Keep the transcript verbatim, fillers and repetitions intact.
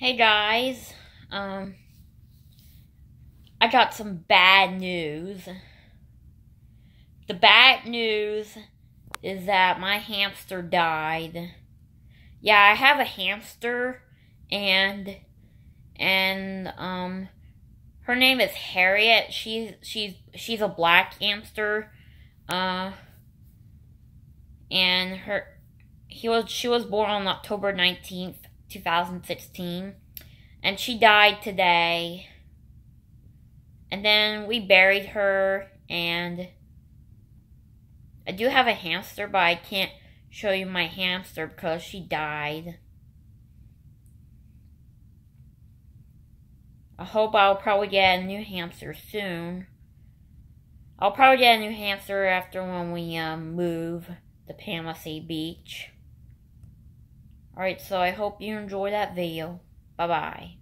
Hey guys, um, I got some bad news. The bad news is that my hamster died. Yeah, I have a hamster, and and um, her name is Harriet. She's she's she's a black hamster. Uh, and her he was she was born on October nineteenth, two thousand sixteen. And she died today. And then we buried her, and I do have a hamster, but I can't show you my hamster because she died. I hope I'll probably get a new hamster soon. I'll probably get a new hamster after when we um, move to Panama City Beach. Alright, so I hope you enjoyed that video. Bye-bye.